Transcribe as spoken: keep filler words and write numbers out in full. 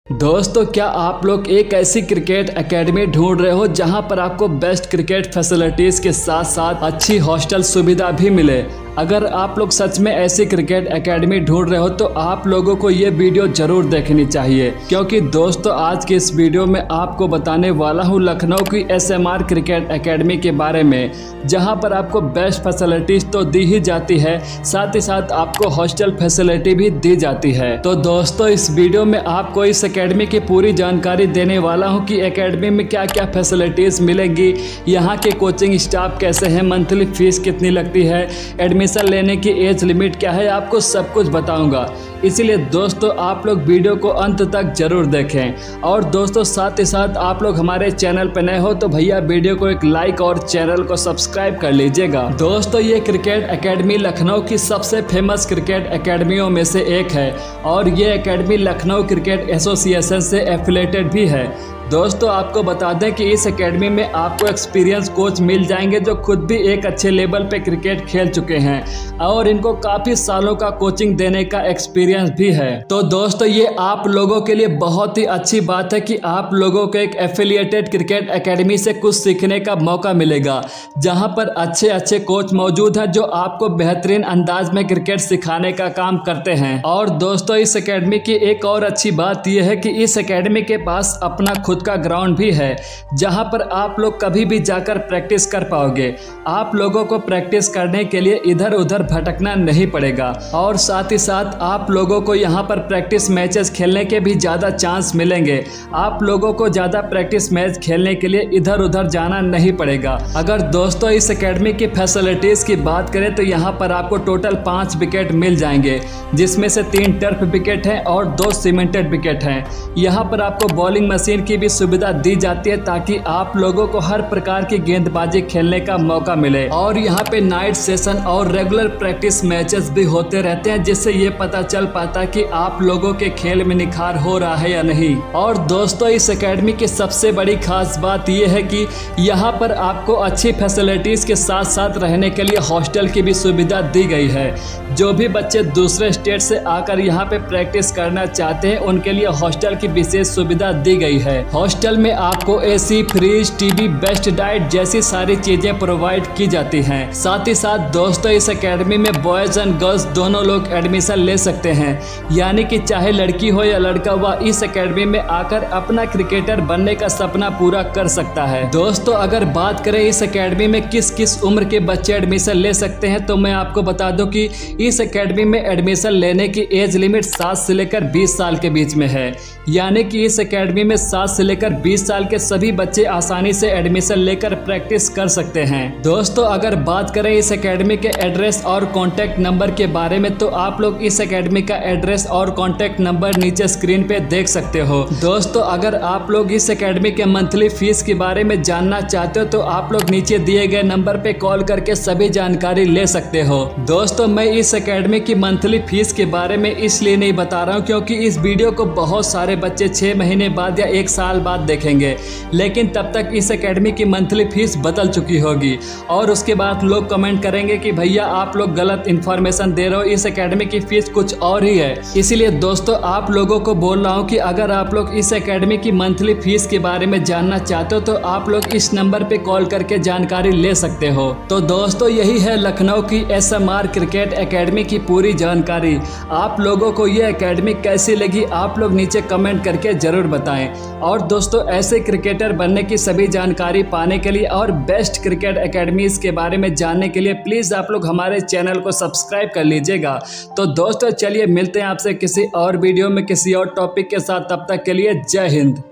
दोस्तों, क्या आप लोग एक ऐसी क्रिकेट एकेडमी ढूंढ रहे हो जहां पर आपको बेस्ट क्रिकेट फैसिलिटीज़ के साथ साथ अच्छी हॉस्टल सुविधा भी मिले? अगर आप लोग सच में ऐसी क्रिकेट एकेडमी ढूंढ रहे हो तो आप लोगों को ये वीडियो जरूर देखनी चाहिए, क्योंकि दोस्तों आज के इस वीडियो में आपको बताने वाला हूँ लखनऊ की S M R cricket academy के बारे में, जहां पर आपको बेस्ट फैसिलिटीज़ तो दी ही जाती है, साथ ही साथ आपको हॉस्टल फैसिलिटी भी दी जाती है। तो दोस्तों इस वीडियो में आपको इस एकेडमी की पूरी जानकारी देने वाला हूं कि एकेडमी में क्या क्या फैसिलिटीज़ मिलेंगी, यहाँ के कोचिंग स्टाफ कैसे हैं, मंथली फीस कितनी लगती है, एडमिशन लेने की एज लिमिट क्या है, आपको सब कुछ बताऊंगा। इसीलिए दोस्तों आप लोग वीडियो को अंत तक जरूर देखें। और दोस्तों साथ ही साथ आप लोग हमारे चैनल पर नए हो तो भैया वीडियो को एक लाइक और चैनल को सब्सक्राइब कर लीजिएगा। दोस्तों ये क्रिकेट एकेडमी लखनऊ की सबसे फेमस क्रिकेट एकेडमियों में से एक है और ये एकेडमी लखनऊ क्रिकेट एसोसिएशन से एफिलेटेड भी है। दोस्तों आपको बता दें कि इस एकेडमी में आपको एक्सपीरियंस कोच मिल जाएंगे जो खुद भी एक अच्छे लेवल पे क्रिकेट खेल चुके हैं और इनको काफ़ी सालों का कोचिंग देने का एक्सपीरियंस भी है। तो दोस्तों ये आप लोगों के लिए बहुत ही अच्छी बात है कि आप लोगों को एक एफिलिएटेड क्रिकेट एकेडमी से कुछ सीखने का मौका मिलेगा, जहां पर अच्छे अच्छे कोच मौजूद हैं जो आपको बेहतरीन अंदाज में क्रिकेट सिखाने का काम करते हैं। और दोस्तों इस एकेडमी की एक और अच्छी बात यह है कि इस एकेडमी के पास अपना खुद का ग्राउंड भी है, जहां पर आप लोग कभी भी जाकर प्रैक्टिस कर पाओगे। आप लोगों को प्रैक्टिस करने के लिए इधर उधर भटकना नहीं पड़ेगा और साथ ही साथ आप लोगों को यहां पर प्रैक्टिस मैचेस खेलने के भी ज़्यादा चांस मिलेंगे। आप लोगों को ज़्यादा प्रैक्टिस मैच खेलने के लिए इधर उधर जाना नहीं पड़ेगा। अगर दोस्तों इस एकेडमी की फैसिलिटीज़ की बात करें तो यहाँ पर आपको टोटल पाँच विकेट मिल जाएंगे, जिसमें से तीन टर्फ विकेट हैं और दो सीमेंटेड विकेट हैं। यहाँ पर आपको बॉलिंग मशीन की भी सुविधा दी जाती है ताकि आप लोगों को हर प्रकार की गेंदबाजी खेलने का मौका मिले। और यहाँ पे नाइट सेशन और रेगुलर प्रैक्टिस मैचेस भी होते रहते हैं, जिससे ये पता चल पाता कि आप लोगों के खेल में निखार हो रहा है या नहीं। और दोस्तों इस एकेडमी की सबसे बड़ी खास बात यह है कि यहाँ पर आपको अच्छी फैसिलिटीज के साथ साथ रहने के लिए हॉस्टल की भी सुविधा दी गई है। जो भी बच्चे दूसरे स्टेट से आकर यहाँ पे प्रैक्टिस करना चाहते हैं उनके लिए हॉस्टल की विशेष सुविधा दी गई है। हॉस्टल में आपको AC, fridge, TV, best diet जैसी सारी चीजें प्रोवाइड की जाती हैं। साथ ही साथ दोस्तों इस एकेडमी में बॉयज एंड गर्ल्स दोनों लोग एडमिशन ले सकते हैं, यानी कि चाहे लड़की हो या लड़का हुआ इस एकेडमी में आकर अपना क्रिकेटर बनने का सपना पूरा कर सकता है। दोस्तों अगर बात करें इस एकेडमी में किस किस उम्र के बच्चे एडमिशन ले सकते हैं तो मैं आपको बता दूं कि इस एकेडमी में एडमिशन लेने की एज लिमिट सात से लेकर बीस साल के बीच में है, यानी कि इस एकेडमी में सात से लेकर बीस साल के सभी बच्चे आसानी से एडमिशन लेकर प्रैक्टिस कर सकते हैं। दोस्तों अगर बात करें इस एकेडमी के एड्रेस और कॉन्टैक्ट नंबर के बारे में तो आप लोग इस एकेडमी का एड्रेस और कॉन्टैक्ट नंबर नीचे स्क्रीन पे देख सकते हो। दोस्तों अगर आप लोग इस एकेडमी के मंथली फीस के बारे में जानना चाहते हो तो आप लोग नीचे दिए गए नंबर पे कॉल करके सभी जानकारी ले सकते हो। दोस्तों मैं इस एकेडमी की मंथली फीस के बारे में इसलिए नहीं बता रहा हूँ क्योंकि इस वीडियो को बहुत सारे बच्चे छह महीने बाद या एक साल बाद देखेंगे, लेकिन तब तक इस एकेडमी की मंथली फीस बदल चुकी होगी और उसके बाद लोग कमेंट करेंगे कि भैया आप लोग गलत इन्फॉर्मेशन दे रहे हो, इस एकेडमी की फीस कुछ और ही है। इसीलिए दोस्तों आप लोगों को बोल रहा हूँ कि अगर आप लोग इस एकेडमी की मंथली फीस के बारे में जानना चाहते हो तो आप लोग इस नंबर पे कॉल करके जानकारी ले सकते हो। तो दोस्तों यही है लखनऊ की S M R cricket academy की पूरी जानकारी। आप लोगों को ये एकेडमी कैसी लगी आप लोग नीचे कमेंट करके जरूर बताएं। और दोस्तों ऐसे क्रिकेटर बनने की सभी जानकारी पाने के लिए और बेस्ट क्रिकेट एकेडमीज के बारे में जानने के लिए प्लीज़ आप लोग हमारे चैनल को सब्सक्राइब कर लीजिएगा। तो दोस्तों चलिए मिलते हैं आपसे किसी और वीडियो में किसी और टॉपिक के साथ, तब तक के लिए जय हिंद।